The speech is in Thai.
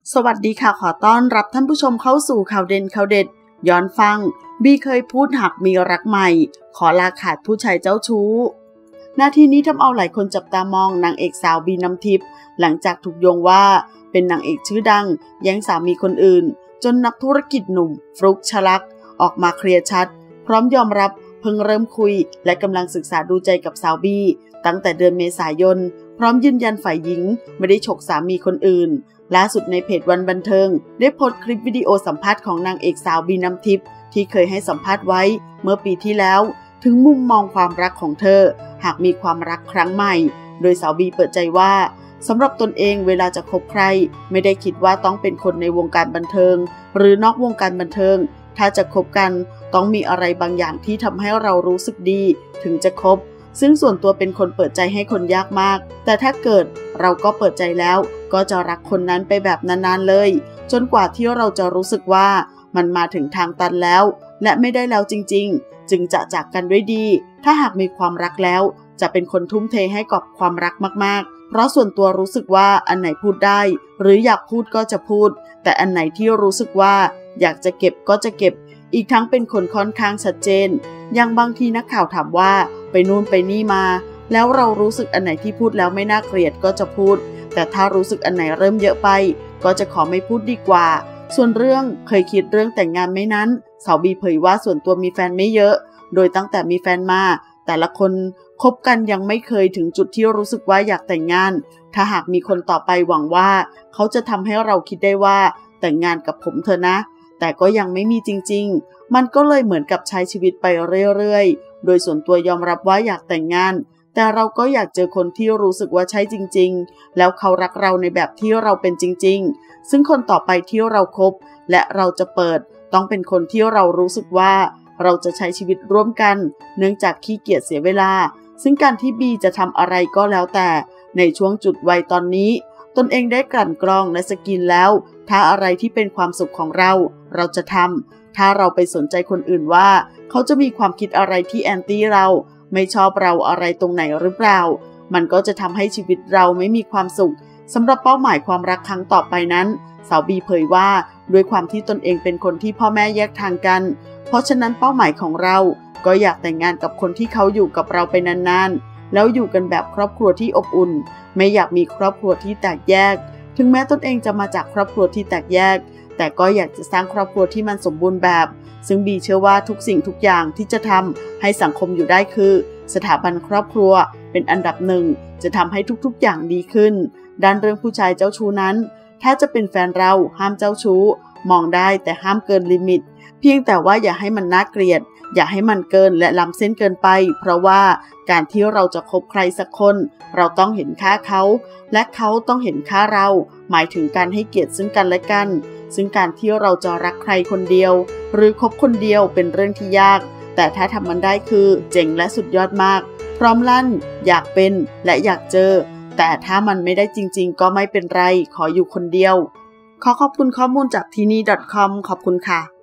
สวัสดีค่ะขอต้อนรับท่านผู้ชมเข้าสู่ข่าวเด่นข่าวเด็ดย้อนฟังบีเคยพูดหากมีรักใหม่ขอลาขาดผู้ชายเจ้าชู้นาทีนี้ทำเอาหลายคนจับตามองนางเอกสาวบีน้ำทิพย์หลังจากถูกโยงว่าเป็นนางเอกชื่อดังแย่งสามีคนอื่นจนนักธุรกิจหนุ่มฟลุ๊กชลักออกมาเคลียร์ชัดพร้อมยอมรับเพิ่งเริ่มคุยและกำลังศึกษาดูใจกับสาวบีตั้งแต่เดือนเมษายนพร้อมยืนยันฝ่ายหญิงไม่ได้ฉกสามีคนอื่นล่าสุดในเพจวันบันเทิงได้โพสต์คลิปวิดีโอสัมภาษณ์ของนางเอกสาวบีน้ำทิพย์ที่เคยให้สัมภาษณ์ไว้เมื่อปีที่แล้วถึงมุมมองความรักของเธอหากมีความรักครั้งใหม่โดยสาวบีเปิดใจว่าสำหรับตนเองเวลาจะคบใครไม่ได้คิดว่าต้องเป็นคนในวงการบันเทิงหรือนอกวงการบันเทิงถ้าจะคบกันต้องมีอะไรบางอย่างที่ทำให้เรารู้สึกดีถึงจะคบซึ่งส่วนตัวเป็นคนเปิดใจให้คนยากมากแต่ถ้าเกิดเราก็เปิดใจแล้วก็จะรักคนนั้นไปแบบนานๆเลยจนกว่าที่เราจะรู้สึกว่ามันมาถึงทางตันแล้วและไม่ได้แล้วจริงๆจึงจะจากกันด้วยดีถ้าหากมีความรักแล้วจะเป็นคนทุ่มเทให้กับความรักมากๆเพราะส่วนตัวรู้สึกว่าอันไหนพูดได้หรืออยากพูดก็จะพูดแต่อันไหนที่รู้สึกว่าอยากจะเก็บก็จะเก็บอีกทั้งเป็นคนค่อนข้างชัดเจนอย่างบางทีนักข่าวถามว่าไปนู่นไปนี่มาแล้วเรารู้สึกอันไหนที่พูดแล้วไม่น่าเกลียดก็จะพูดแต่ถ้ารู้สึกอันไหนเริ่มเยอะไปก็จะขอไม่พูดดีกว่าส่วนเรื่องเคยคิดเรื่องแต่งงานไหมนั้นสาวบีเผยว่าส่วนตัวมีแฟนไม่เยอะโดยตั้งแต่มีแฟนมาแต่ละคนคบกันยังไม่เคยถึงจุดที่รู้สึกว่าอยากแต่งงานถ้าหากมีคนต่อไปหวังว่าเขาจะทำให้เราคิดได้ว่าแต่งงานกับผมเถอะนะแต่ก็ยังไม่มีจริงๆมันก็เลยเหมือนกับใช้ชีวิตไปเรื่อยๆโดยส่วนตัวยอมรับว่าอยากแต่งงานแต่เราก็อยากเจอคนที่รู้สึกว่าใช่จริงๆแล้วเขารักเราในแบบที่เราเป็นจริงๆซึ่งคนต่อไปที่เราคบและเราจะเปิดต้องเป็นคนที่เรารู้สึกว่าเราจะใช้ชีวิตร่วมกันเนื่องจากขี้เกียจเสียเวลาซึ่งการที่บีจะทำอะไรก็แล้วแต่ในช่วงจุดวัยตอนนี้ตนเองได้กลั่นกรองและสกินแล้วถ้าอะไรที่เป็นความสุขของเราจะทำถ้าเราไปสนใจคนอื่นว่าเขาจะมีความคิดอะไรที่แอนตี้เราไม่ชอบเราอะไรตรงไหนหรือเปล่ามันก็จะทำให้ชีวิตเราไม่มีความสุขสำหรับเป้าหมายความรักครั้งต่อไปนั้นสาวบีเผยว่าด้วยความที่ตนเองเป็นคนที่พ่อแม่แยกทางกันเพราะฉะนั้นเป้าหมายของเราก็อยากแต่งงานกับคนที่เขาอยู่กับเราไปนานๆแล้วอยู่กันแบบครอบครัวที่อบอุ่นไม่อยากมีครอบครัวที่แตกแยกถึงแม้ตนเองจะมาจากครอบครัวที่แตกแยกแต่ก็อยากจะสร้างครอบครัวที่มันสมบูรณ์แบบซึ่งบีเชื่อว่าทุกสิ่งทุกอย่างที่จะทำให้สังคมอยู่ได้คือสถาบันครอบครัวเป็นอันดับหนึ่งจะทำให้ทุกๆอย่างดีขึ้นด้านเรื่องผู้ชายเจ้าชู้นั้นถ้าจะเป็นแฟนเราห้ามเจ้าชู้มองได้แต่ห้ามเกินลิมิตเพียงแต่ว่าอย่าให้มันน่าเกลียดอย่าให้มันเกินและล้ำเส้นเกินไปเพราะว่าการที่เราจะคบใครสักคนเราต้องเห็นค่าเขาและเขาต้องเห็นค่าเราหมายถึงการให้เกียรติซึ่งกันและกันซึ่งการที่เราจะรักใครคนเดียวหรือคบคนเดียวเป็นเรื่องที่ยากแต่ถ้าทำมันได้คือเจ๋งและสุดยอดมากพร้อมลั่นอยากเป็นและอยากเจอแต่ถ้ามันไม่ได้จริงๆก็ไม่เป็นไรขออยู่คนเดียวขอขอบคุณข้อมูลจากที่นี่ .com ขอบคุณค่ะ